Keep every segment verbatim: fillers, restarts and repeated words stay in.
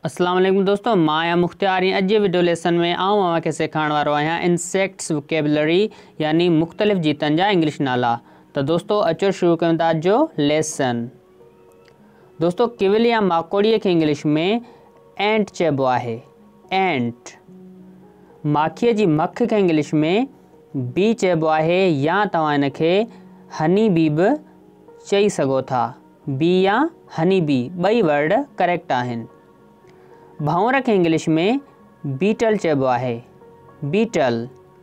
अस्सलाम वालेकुम दोस्तों, मां आहियां मुख्तियार। अॼु जे वीडियो लेसन में आऊं अव्हांखे सेखारण वारो आहियां इंसेक्ट्स वोकेबलरी यानी मुख़्तलिफ़ जीतनि जा इंग्लिश नाला। तो दोस्तों अचो शुरू कयूं था अॼु जो लेसन। दोस्तों किविल या माकोड़ीअ खे इंग्लिश में एंट चइबो आहे। एंट। माखीअ जी मख खे इंग्लिश में बी चइबो आहे, या तव्हां इन खे हनी बी बि चई सघो था। बी या हनी बी ॿई वर्ड करेक्ट आहिनि। भंवर खे इंग्लिश में बीटल चइबो आहे। बीटल।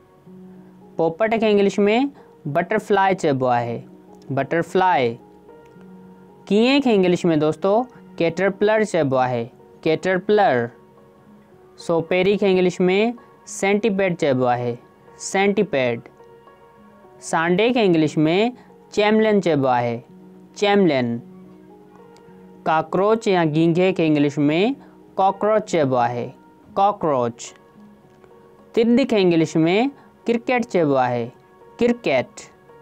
पोपट खे इंग्लिश में बटरफ्लाई चइबो आहे। बटरफ्लाई। कीए खे इंग्लिश में दोस्तों कैटरपिलर चइबो आहे। कैटरपिलर। सोपेरी खे इंग्लिश में सेंटीपेड चइबो आहे। सेंटीपेड। सांडे खे इंग्लिश में चैमलियन चइबो आहे। चैमलियन। कॉकरोच या गींघे खे इंग्लिश में कॉकरोच चइबो आहे। कॉकरोच। तिॾ खे इंग्लिश में क्रिकेट चइबो आहे। क्रिकेट।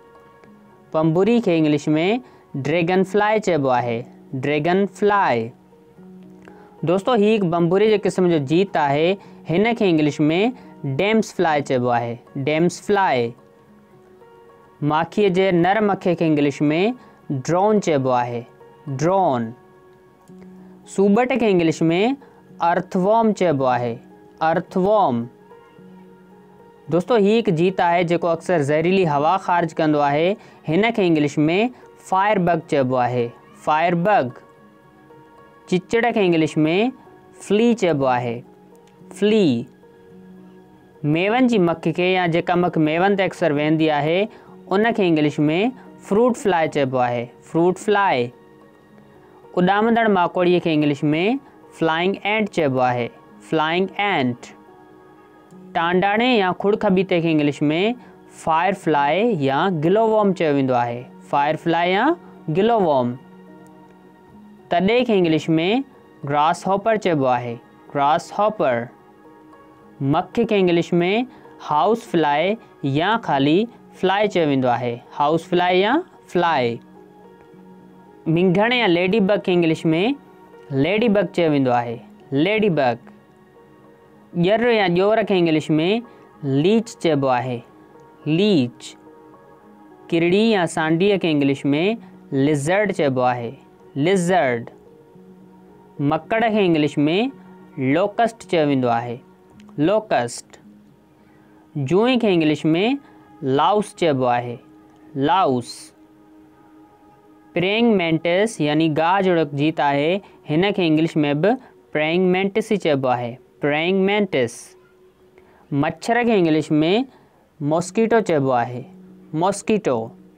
पंबुरी खे इंग्लिश में ड्रैगन फ्लाई चइबो आहे। Dragonfly. दोस्तों ही हिकु बंबुरी जे क़िस्म जो जीत आहे। हिन खे इंग्लिश में डेम्स फ्लाई चइबो आहे। DIMMs fly. माखीअ जे नर मखे खे इंग्लिश में ड्रोन चइबो आहे। ड्रोन। सूबट खे इंग्लिश में अर्थवॉर्म चइबो आहे। अर्थवॉर्म। दोस्तों ही हिकु जीत आहे जेको अक्सर ज़हरीली हवा ख़ारिज कंदो आहे। हिन खे इंग्लिश में फायर बग चइबो आहे। Fire bug. चिचड़ खे इंग्लिश में फ्ली चइबो आहे। फ्ली। मेवनि जी मख खे या जेका मख मेवनि ते अक्सर वेंदी आहे उन खे इंग्लिश में फ्रूट फ्लाई चइबो आहे। Fruit fly. उॾामंदड़ माकोड़ीअ खे इंग्लिश में फ्लाइंग एंट चइबो आहे। फ्लाइंग एंट। टांडाणे या खुड़ खबीते खे इंग्लिश में फायर फ्लाई या गिलोवॉर्म चयो वेंदो आहे। फायर फ्लाई या गिलोवॉर्म। तॾे खे इंग्लिश में ग्रास हॉपर चइबो आहे। Grasshopper. मख खे इंग्लिश में हाउस फ्लाई या ख़ाली फ्लाई चयो वेंदो आहे। हाउस फ्लाई या फ्लाई। मिंघण या लेडी बग खे इंग्लिश में लेडी बग चयो वेंदो आहे। Lady bug. ॼर या ॼोर खे इंग्लिश में लीच चइबो आहे। लीच। किरड़ी या सांडीअ खे इंग्लिश में लिज़र्ड चइबो आहे। लिज़र्ड। मकड़ खे इंग्लिश में लोकस्ट चयो वेंदो आहे। लोकस्ट। जूई खे इंग्लिश में लाउस चइबो आहे। लाउस। प्रेइंग मैंटिस यानी गाह जोड़क जीत आहे। हिन खे इंग्लिश में बि प्रेइंग मैंटिस ई चइबो आहे। Praying mantis. मच्छर खे इंग्लिश में मॉस्किटो चइबो आहे। मॉस्किटो।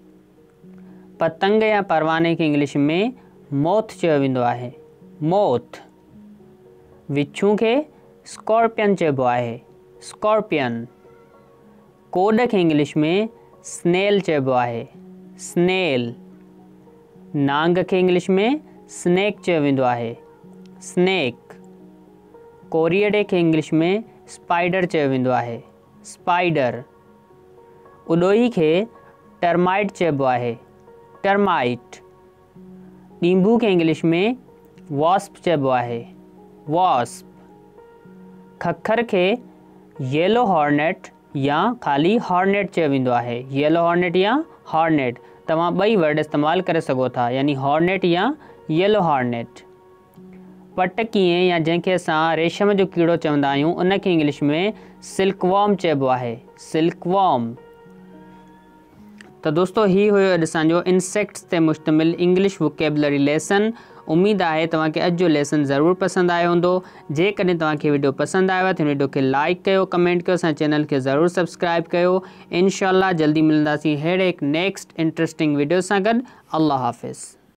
पतंग या परवाने खे इंग्लिश में मोथ चयो वेंदो आहे। मोथ। विछू खे स्कॉर्पियन चइबो आहे। स्कॉर्पियन। कोड खे इंग्लिश में स्नेल चइबो आहे। स्नेल। नांग खे इंग्लिश में स्नेक चयो वेंदो आहे। स्नेक। कोरियडे खे इंग्लिश में स्पाइडर चयो वेंदो आहे। स्पाइडर। उॾोही खे टर्माइट चइबो आहे। टर्माइट। ॾींभू खे इंग्लिश में वॉस्प चइबो आहे। वॉस्प। खखर खे येलो हॉर्नेट या ख़ाली हॉर्नेट चयो वेंदो आहे। येलो हॉर्नेट या हॉर्नेट तव्हां ॿई वर्ड इस्तेमालु करे सघो था, यानी हॉर्नेट या येलो हॉर्नेट। पट कीअं या जंहिंखे असां रेशम जो कीड़ो चवंदा आहियूं उन खे इंग्लिश में सिल्कवॉर्म चइबो आहे। सिल्कवॉर्म। तो दोस्तों ही हुयो अॼु असांजो इंसेक्ट्स ते मुश्तमिल इंग्लिश वोकेबलरी लेसन। उम्मीद आहे तव्हांखे अॼु जो लेसन ज़रूरु पसंदि आयो हूंदो। जेकॾहिं तव्हांखे वीडियो पसंदि आयो आहे त हिन वीडियो खे लाइक कयो, कमेंट कयो, असांजे चैनल खे ज़रूरु सब्सक्राइब कयो। इंशाअल्लाह जल्दी मिलंदासीं अहिड़े हिकु नेक्स्ट इंट्रस्टिंग वीडियो सां गॾु। अल्लाह हाफ़िज़।